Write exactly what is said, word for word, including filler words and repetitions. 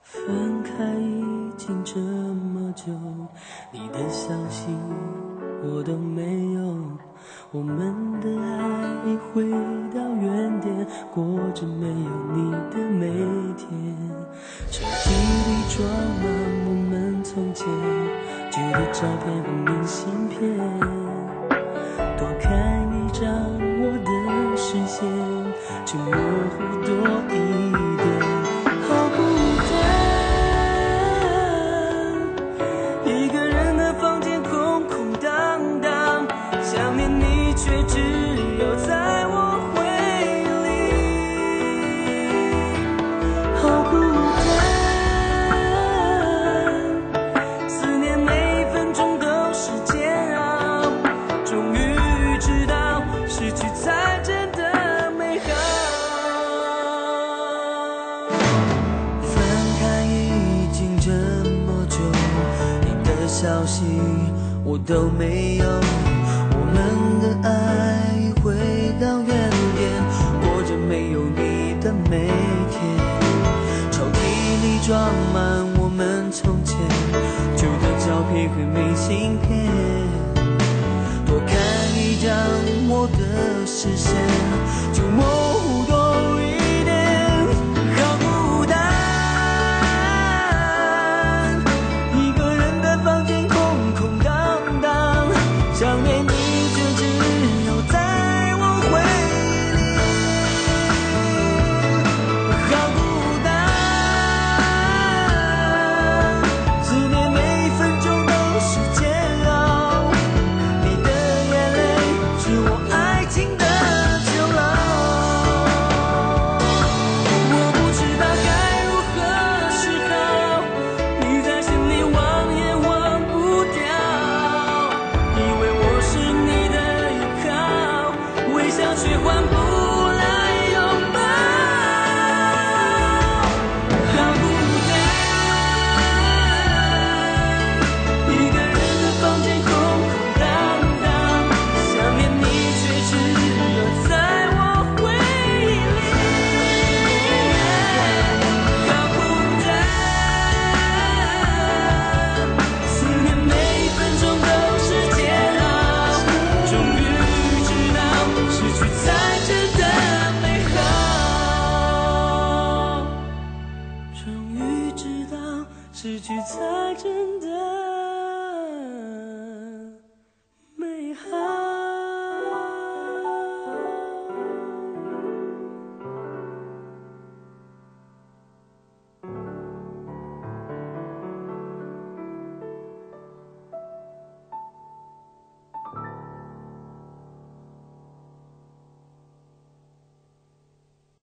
分开已经这么久，你的消息我都没有，我们的爱已回到原点，过着没有你的每天。手机里装满我们从前旧的照片和明信片，多看一张我的视线就模糊多一点。好孤单，一个人的房间空空荡荡，想念你却只有在我回忆里。好孤单，思念每分钟都是煎熬，终于知道失去才真的美好。分开已经这么久，你的消息我都没有，我们的爱已回到原点，过着没有你的每天。抽屉里装满我们从前旧的照片和明信片，多看一张我的视线就模糊